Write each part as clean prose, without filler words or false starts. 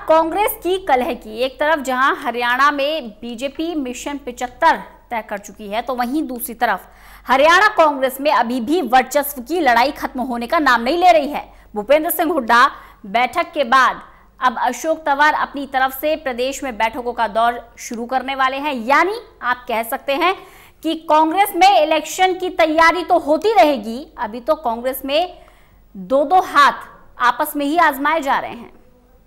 कांग्रेस की कलह की। एक तरफ जहां हरियाणा में बीजेपी मिशन 75 तय कर चुकी है, तो वहीं दूसरी तरफ हरियाणा कांग्रेस में अभी भी वर्चस्व की लड़ाई खत्म होने का नाम नहीं ले रही है। भूपेंद्र सिंह हुड्डा बैठक के बाद अब अशोक तंवर अपनी तरफ से प्रदेश में बैठकों का दौर शुरू करने वाले हैं। यानी आप कह सकते हैं कि कांग्रेस में इलेक्शन की तैयारी तो होती रहेगी। अभी तो कांग्रेस में दो हाथ आपस में ही आजमाए जा रहे हैं।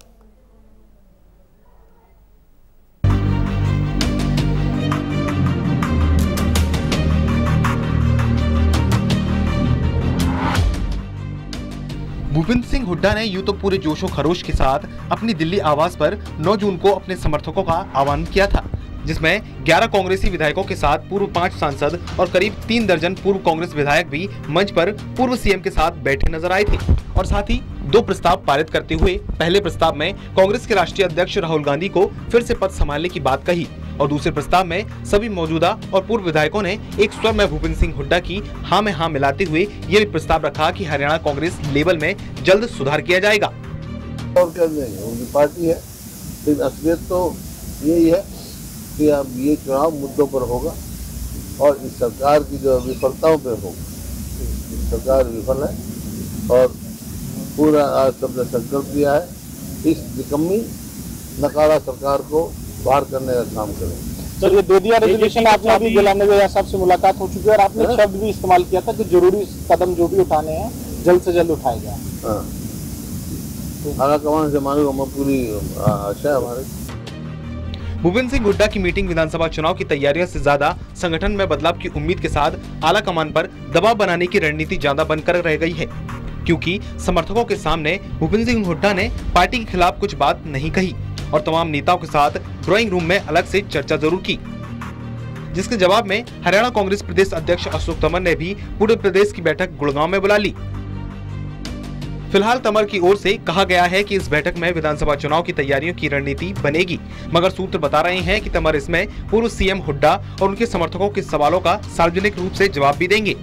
भूपेंद्र सिंह हुड्डा ने यूं तो पूरे जोशो खरोश के साथ अपनी दिल्ली आवास पर 9 जून को अपने समर्थकों का आह्वान किया था, जिसमें 11 कांग्रेसी विधायकों के साथ पूर्व 5 सांसद और करीब 3 दर्जन पूर्व कांग्रेस विधायक भी मंच पर पूर्व सीएम के साथ बैठे नजर आए थे। और साथ ही 2 प्रस्ताव पारित करते हुए पहले प्रस्ताव में कांग्रेस के राष्ट्रीय अध्यक्ष राहुल गांधी को फिर से पद संभालने की बात कही और दूसरे प्रस्ताव में सभी मौजूदा और पूर्व विधायकों ने एक स्वर में भूपेंद्र सिंह हुड्डा की हाँ में हाँ मिलाते हुए ये भी प्रस्ताव रखा कि हरियाणा कांग्रेस लेवल में जल्द सुधार किया जाएगा। और क्या नहीं, उनकी पार्टी है, लेकिन असलियत तो यही है कि अब ये चुनाव मुद्दों पर होगा और इस सरकार की जो विफलताओं पर होगा। सरकार विफल है और पूरा आज सबने संकल्प लिया है इस निकम्मी नकारा सरकार को बाहर करने का काम करें। सर, ये दोदिया रेजोल्यूशन आपने अभी गुलाम नबी आजाद साहब से मुलाकात हो चुकी है और आपने शब्द भी इस्तेमाल किया था कि जरूरी कदम जो भी उठाने हैं जल्द से जल्द उठाए जाए। हाँ, आला कमान से मालूम हमें पूरी आशा है हमारे। भूपेंद्र सिंह हुड्डा की मीटिंग विधानसभा चुनाव की तैयारियों से ज्यादा संगठन में बदलाव की उम्मीद के साथ आला कमान पर दबाव बनाने की रणनीति ज्यादा बनकर रह गई है, क्योंकि समर्थकों के सामने भूपेंद्र सिंह हुड्डा ने पार्टी के खिलाफ कुछ बात नहीं कही और तमाम नेताओं के साथ ड्राइंग रूम में अलग से चर्चा जरूर की, जिसके जवाब में हरियाणा कांग्रेस प्रदेश अध्यक्ष अशोक तंवर ने भी पूरे प्रदेश की बैठक गुड़गांव में बुला ली। फिलहाल तंवर की ओर से कहा गया है कि इस बैठक में विधानसभा चुनाव की तैयारियों की रणनीति बनेगी, मगर सूत्र बता रहे हैं कि तंवर इसमें पूर्व सीएम हुड्डा और उनके समर्थकों के सवालों का सार्वजनिक रूप से जवाब भी देंगे।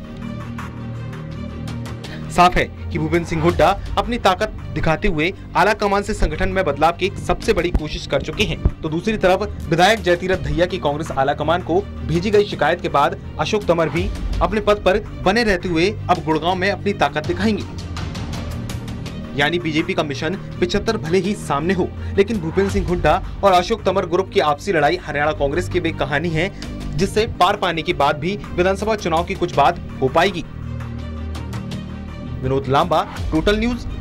साफ है कि भूपेंद्र सिंह हुड्डा अपनी ताकत दिखाते हुए आला कमान से संगठन में बदलाव की सबसे बड़ी कोशिश कर चुके हैं, तो दूसरी तरफ विधायक जयतीरथ दहिया की कांग्रेस आला कमान को भेजी गई शिकायत के बाद अशोक तंवर भी अपने पद पर बने रहते हुए अब गुड़गांव में अपनी ताकत दिखाएंगे। यानी बीजेपी का मिशन 75 भले ही सामने हो, लेकिन भूपेंद्र सिंह हुड्डा और अशोक तंवर ग्रुप की आपसी लड़ाई हरियाणा कांग्रेस की वे कहानी है, जिससे पार पाने के बाद भी विधानसभा चुनाव की कुछ बात हो पाएगी। Vinod Lamba, total news,